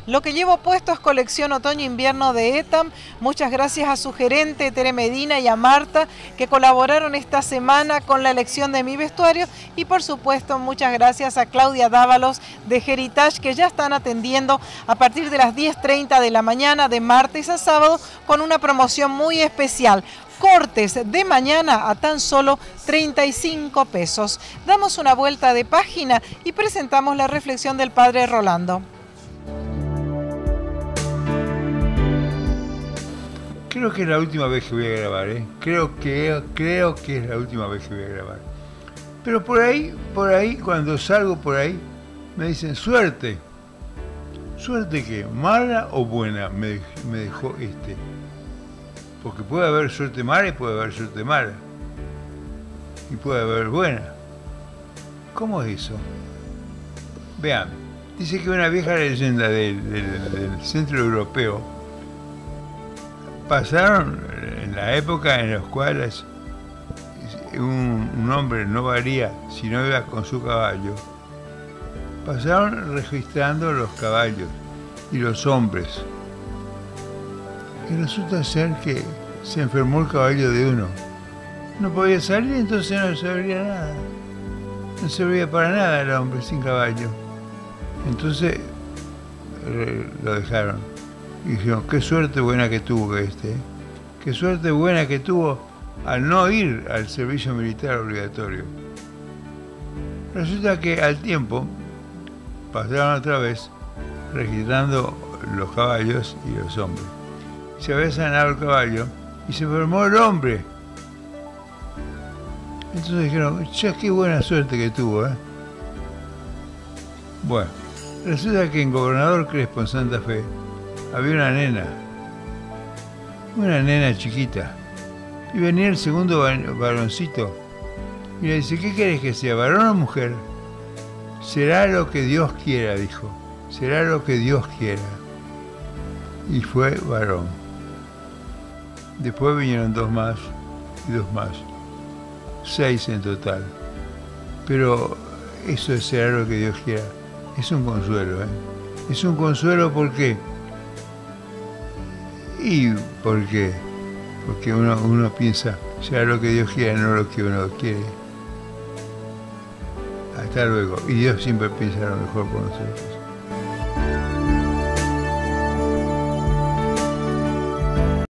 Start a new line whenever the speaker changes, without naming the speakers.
Lo que llevo puesto es colección otoño-invierno de Etam. Muchas gracias a su gerente Tere Medina y a Marta que colaboraron esta semana con la elección de mi vestuario, y por supuesto muchas gracias a Claudia Dávalos de Heritage, que ya están atendiendo a partir de las 10:30 de la mañana de martes a sábado con una promoción muy especial. Cortes de mañana a tan solo 35 pesos. Damos una vuelta de página y presentamos la reflexión del padre Rolando.
Creo que es la última vez que voy a grabar, ¿eh? Creo que es la última vez que voy a grabar. Pero por ahí, cuando salgo por ahí, me dicen, suerte. ¿Suerte qué? ¿Mala o buena? Me dejó este. Porque puede haber suerte mala y puede haber suerte mala. Y puede haber buena. ¿Cómo es eso? Vean, dice que una vieja leyenda del centro europeo pasaron en la época en la cual un hombre no valía si no iba con su caballo. Pasaron registrando los caballos y los hombres. Y resulta ser que se enfermó el caballo de uno. No podía salir, entonces no servía nada. No servía para nada el hombre sin caballo. Entonces lo dejaron. Y dijeron, qué suerte buena que tuvo este. Qué suerte buena que tuvo al no ir al servicio militar obligatorio. Resulta que al tiempo pasaron otra vez registrando los caballos y los hombres. Se había sanado el caballo y se enfermó el hombre. Entonces dijeron, ya qué buena suerte que tuvo, ¿eh? Bueno, resulta que en Gobernador Crespo, en Santa Fe, había una nena chiquita. Y venía el segundo varoncito y le dice, ¿qué querés que sea, varón o mujer? Será lo que Dios quiera, dijo. Será lo que Dios quiera. Y fue varón. Después vinieron 2 más y 2 más. 6 en total. Pero eso de será lo que Dios quiera es un consuelo, ¿eh? Es un consuelo, ¿por qué? ¿Y por qué? Porque uno piensa, será lo que Dios quiera, no lo que uno quiere. Hasta luego. Y Dios siempre piensa lo mejor por nosotros.